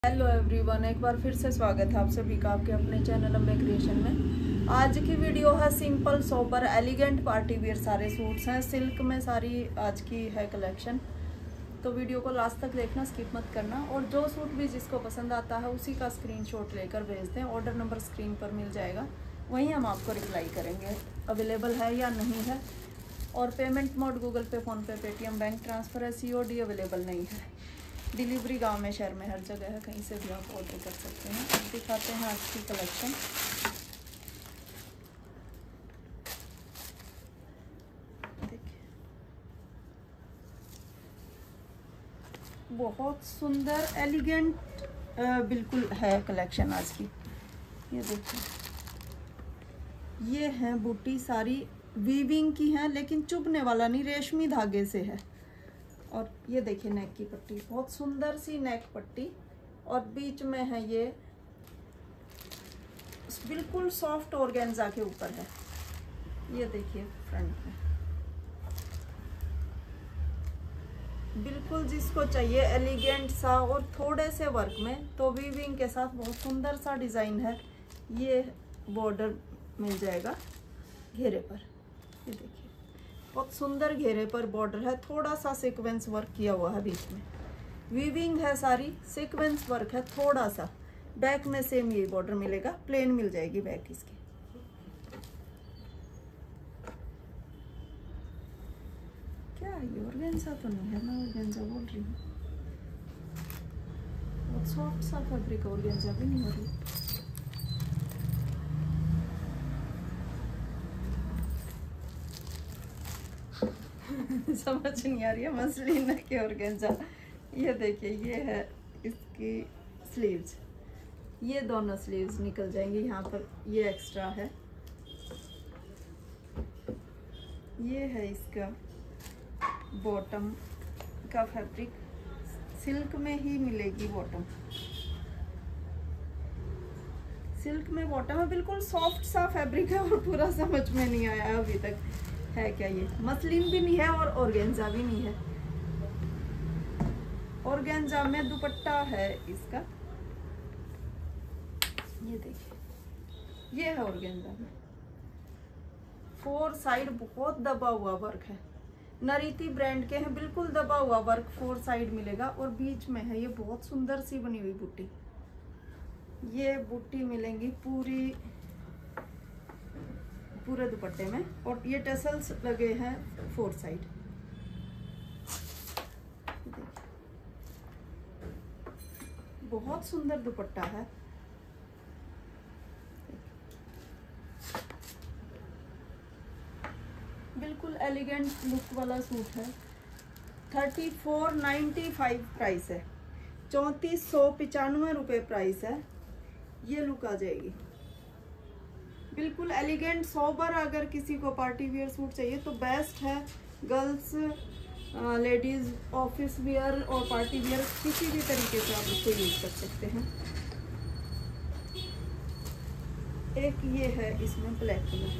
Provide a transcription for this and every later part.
Hello everyone, एक बार फिर से स्वागत है आप सभी का आपके अपने चैनल अम्बे क्रिएशन में। आज की वीडियो है simple sober elegant party wear सारे सूट्स हैं सिल्क में, सारी आज की है कलेक्शन। तो वीडियो को लास्ट तक देखना, स्किप मत करना। और जो सूट भी जिसको पसंद आता है उसी का स्क्रीनशॉट लेकर भेज दें। ऑर्डर नंबर स्क्रीन पर मिल जाएगा, वहीं हम आपको रिप्लाई करेंगे अवेलेबल है या नहीं है। और payment mode Google Pay, PhonePe, Paytm, bank transfer है। COD अवेलेबल नहीं है। डिलीवरी गांव में, शहर में, हर जगह है, कहीं से भी आप ऑर्डर कर सकते हैं। अब दिखाते हैं आज की कलेक्शन। देखिए, बहुत सुंदर एलिगेंट बिल्कुल है कलेक्शन आज की। ये देखिए, ये है बूटी, सारी वीविंग की है, लेकिन चुभने वाला नहीं, रेशमी धागे से है। और ये देखिए नेक की पट्टी, बहुत सुंदर सी नेक पट्टी, और बीच में है ये बिल्कुल सॉफ्ट ऑर्गेन्जा के ऊपर है। ये देखिए फ्रंट में बिल्कुल जिसको चाहिए एलिगेंट सा और थोड़े से वर्क में, तो वीविंग के साथ बहुत सुंदर सा डिज़ाइन है। ये बॉर्डर मिल जाएगा घेरे पर। ये देखिए, बहुत सुंदर घेरे पर बॉर्डर है, थोड़ा सा सीक्वेंस वर्क किया हुआ है, बीच में वीविंग है, सारी सीक्वेंस वर्क है थोड़ा सा। बैक में सेम यही बॉर्डर मिलेगा, प्लेन मिल जाएगी बैक इसकी। क्या ये ऑर्गेन्जा तो नहीं है, मैं ऑर्गेन्जा बोल रही हूँ। बहुत सॉफ्ट सा फैब्रिक, ऑर्गेन्जा भी नहीं हो रही। समझ नहीं आ रही है मसलिन है कि ऑर्गेन्जा। ये देखिए, ये है इसकी स्लीव्स। ये दोनों स्लीव्स निकल जाएंगी, यहाँ पर ये एक्स्ट्रा है। ये है इसका बॉटम का फैब्रिक, सिल्क में ही मिलेगी बॉटम। सिल्क में बॉटम है, बिल्कुल सॉफ्ट सा फैब्रिक है। और पूरा समझ में नहीं आया अभी तक है क्या, ये मसलिन भी नहीं है और ऑर्गेन्जा भी नहीं है। ऑर्गेन्जा में दुपट्टा है इसका। ये देखिए, ये है ऑर्गेन्जा में 4 साइड बहुत दबा हुआ वर्क है। नरीति ब्रांड के हैं, बिल्कुल दबा हुआ वर्क 4 साइड मिलेगा। और बीच में है ये बहुत सुंदर सी बनी हुई बूटी। ये बूटी मिलेंगी पूरे दुपट्टे में, और ये टसल्स लगे हैं 4 साइड। बहुत सुंदर दुपट्टा है। बिल्कुल एलिगेंट लुक वाला सूट है। 3495 प्राइस है, 3495 रुपये प्राइस है। ये लुक आ जाएगी, बिल्कुल एलिगेंट सोबर। अगर किसी को पार्टी वियर सूट चाहिए तो बेस्ट है। गर्ल्स, लेडीज, ऑफिस वियर और पार्टी वियर किसी भी तरीके से आप इसको यूज कर सकते हैं। एक ये है इसमें ब्लैक कलर,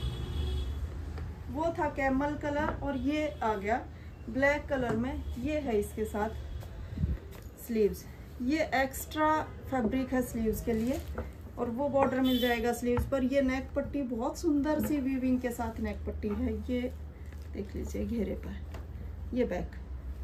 वो था कैमल कलर और ये आ गया ब्लैक कलर में। ये है इसके साथ स्लीव्स, ये एक्स्ट्रा फैब्रिक है स्लीव्स के लिए, और वो बॉर्डर मिल जाएगा स्लीव्स पर। ये नेक पट्टी बहुत सुंदर सी वीविंग के साथ नेक पट्टी है। ये देख लीजिए घेरे पर। ये बैक,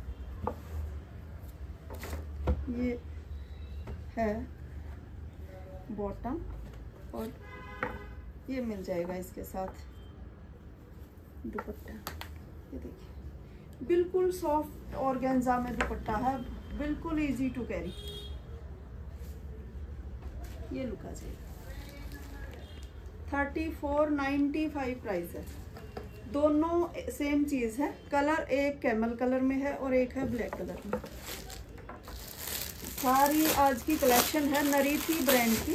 ये है बॉटम, और ये मिल जाएगा इसके साथ दुपट्टा। ये देखिए, बिल्कुल सॉफ्ट ऑर्गेन्जा में दुपट्टा है, बिल्कुल इजी टू कैरी। ये लुक आ जाएगा। 3495 प्राइस है। दोनों सेम चीज है। कलर एक कैमल कलर में है और एक है ब्लैक कलर में। सारी आज की कलेक्शन है नरीति ब्रांड की।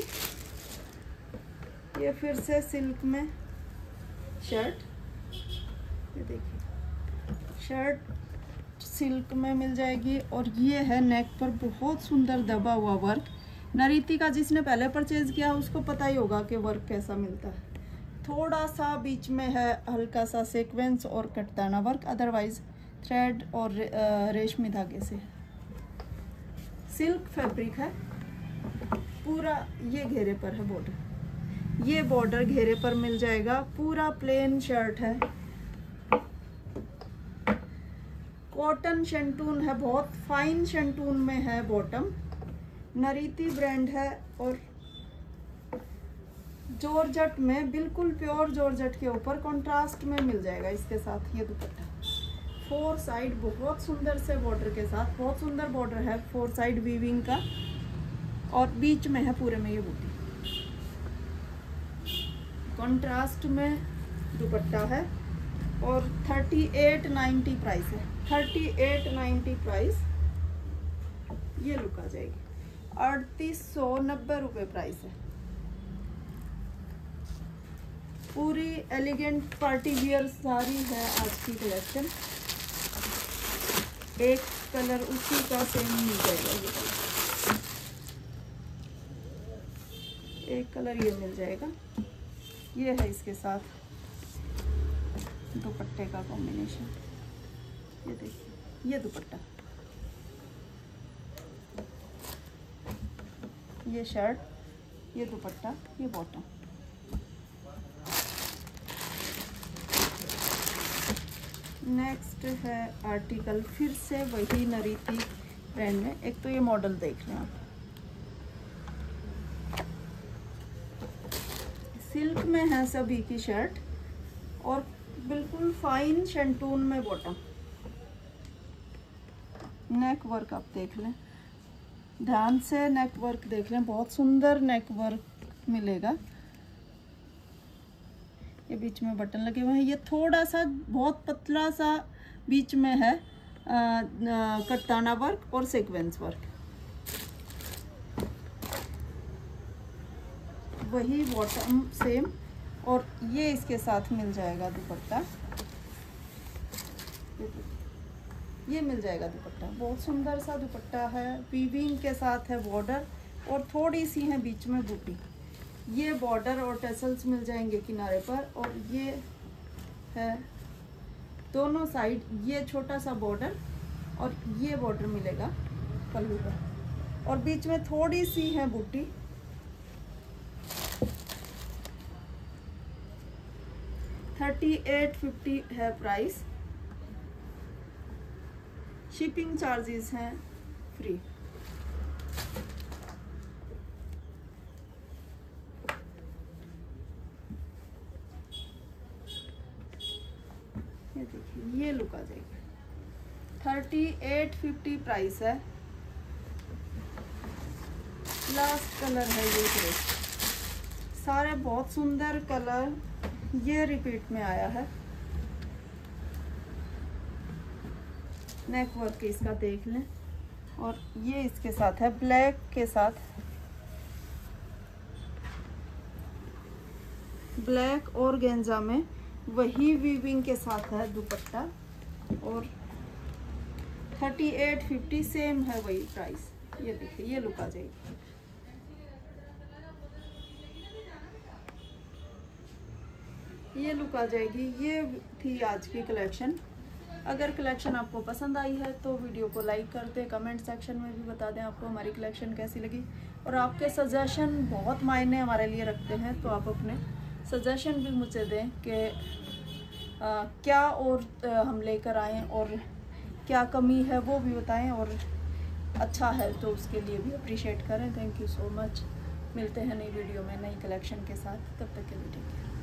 ये फिर से सिल्क में शर्ट, ये देखिए शर्ट सिल्क में मिल जाएगी। और ये है नेक पर बहुत सुंदर दबा हुआ वर्क। नरीति का जिसने पहले परचेज किया उसको पता ही होगा कि वर्क कैसा मिलता है। थोड़ा सा बीच में है हल्का सा सीक्वेंस और कटदाना वर्क, अदरवाइज थ्रेड और रेशमी धागे से है। सिल्क फैब्रिक है, पूरा ये घेरे पर है बॉर्डर, ये बॉर्डर घेरे पर मिल जाएगा। पूरा प्लेन शर्ट है, कॉटन शंटून है, बहुत फाइन शंटून में है बॉटम, नरीति ब्रांड है और जॉर्जेट में, बिल्कुल प्योर जॉर्जेट के ऊपर कॉन्ट्रास्ट में मिल जाएगा इसके साथ ये दुपट्टा। 4 साइड बहुत सुंदर से बॉर्डर के साथ, बहुत सुंदर बॉर्डर है 4 साइड वीविंग का और बीच में है पूरे में ये बूटी, कॉन्ट्रास्ट में दुपट्टा है और 3890 प्राइस है, 3890 प्राइस। ये लुक आ जाएगी, 3890 रुपये प्राइस है। पूरी एलिगेंट पार्टी वियर साड़ी है आज की कलेक्शन। एक कलर उसी का सेम मिल जाएगा, ये कलर, एक कलर ये मिल जाएगा। ये है इसके साथ दुपट्टे का कॉम्बिनेशन, ये देखिए, ये दुपट्टा, ये शर्ट, ये दुपट्टा, ये बॉटम। नेक्स्ट है आर्टिकल, फिर से वही नरीति ब्रांड में। एक तो ये मॉडल देख लें आप, सिल्क में है सभी की शर्ट और बिल्कुल फाइन शंटून में बॉटम। नेक वर्क आप देख लें, ध्यान से नेक वर्क देख लें, बहुत सुंदर नेक वर्क मिलेगा। ये बीच में बटन लगे हुए हैं, ये थोड़ा सा बहुत पतला सा बीच में है कटाना वर्क और सीक्वेंस वर्क। वही बॉटम सेम और ये इसके साथ मिल जाएगा दुपट्टा, ये मिल जाएगा दुपट्टा, बहुत सुंदर सा दुपट्टा है, वीविंग के साथ है बॉर्डर और थोड़ी सी है बीच में बूटी। ये बॉर्डर और टेसल्स मिल जाएंगे किनारे पर और ये है दोनों साइड, ये छोटा सा बॉर्डर और ये बॉर्डर मिलेगा पल्लू पर और बीच में थोड़ी सी है बूटी। $3850 है प्राइस, शिपिंग चार्जेस हैं फ्री। ये देखिए, ये लुक आ जाएगी, 3850 प्राइस है। लास्ट कलर है ये ग्रे, सारे बहुत सुंदर कलर, ये रिपीट में आया है। नेक वर्क इसका देख लें और ये इसके साथ है ब्लैक के साथ, ब्लैक और गेंजा में वही वीविंग के साथ है दुपट्टा और 3850 सेम है वही प्राइस। ये देखिए, ये लुक आ जाएगी। ये लुक आ जाएगी। ये थी आज की कलेक्शन। अगर कलेक्शन आपको पसंद आई है तो वीडियो को लाइक कर दें, कमेंट सेक्शन में भी बता दें आपको हमारी कलेक्शन कैसी लगी। और आपके सजेशन बहुत मायने हमारे लिए रखते हैं, तो आप अपने सजेशन भी मुझे दें कि क्या और हम लेकर आएँ और क्या कमी है वो भी बताएं, और अच्छा है तो उसके लिए भी अप्रिशिएट करें। Thank you so much. मिलते हैं नई वीडियो में नई कलेक्शन के साथ, तब तक के लिए टेक केयर।